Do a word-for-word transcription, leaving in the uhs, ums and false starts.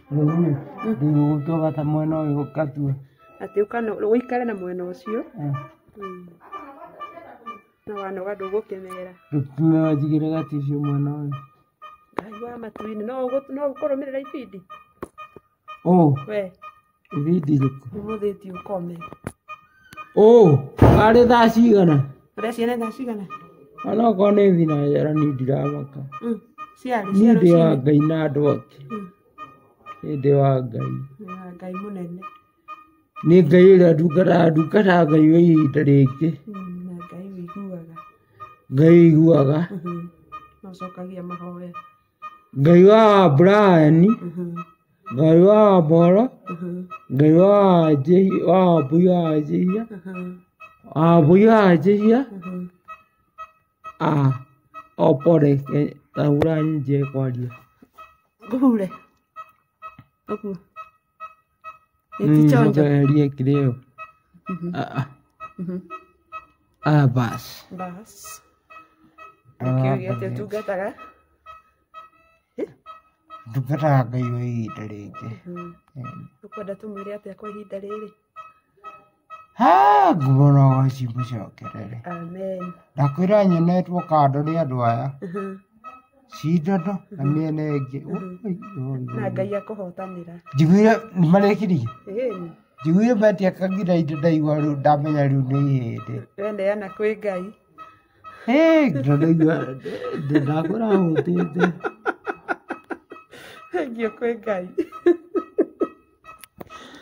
Rĩu ndigũgũtua ta mwena ũyũ ũkatua. Atĩ ũkano ũikare na mwena ũcio. Na wanoga ndũgũkĩmera. Rĩu njigĩre gaticio mwena ũyũ. Ngai wa matu-inĩ no ũkũrũmĩrĩra ibindi? Ũ. We. Ibindi rĩkũ? Ũmũthĩti ũkome. Ũ. Arĩ thaa cigana? Ũreciria nĩ thaa cigana? Ona okorwo nĩ thinajara niĩ ndiramaka. Ciarĩ niĩ ndĩ wa Ngai na andũ angĩ. Niĩ ndĩ wa Ngai. Ngai mũnene. Nĩ Ngai ũrĩa ndungataga ndungataga Ngai wa ihinda rĩngĩ. Na Ngai wĩiguaga. Ngai wĩiguaga. Na ũcokagia mahoya. Ngai wa Brian. Ngai wa Bora. Ngai wa Jehi wa Buya Jehia. Ah Buya Jehia. Ah opore taura nje kwaria. Gure. Oku. Etichonjo. Ndio kileo. Ah. Ah bas. Bas. Kyo yate tugataga. Ndungataga Ngai wa ihinda rĩngĩ. Ũkwenda tũmwĩre atĩa kwa ihinda rĩrĩ? Ha ngũmũra gwaci mũcokerere. Amen. Ndakwĩra nyonetwo kando nĩ andũ aya. Cindano na mĩena ĩngĩ. Na Ngai akũhotanĩra. Njiguire nĩmarekirie. Ĩĩ. Njiguire metia kagira indo ndaigua rĩu ndamenya rĩu nĩ ihĩndĩ. Wendeana kwĩ Ngai. Ĩĩ ndaigua ndakwĩra hũtĩte. Thank you kwĩ Ngai.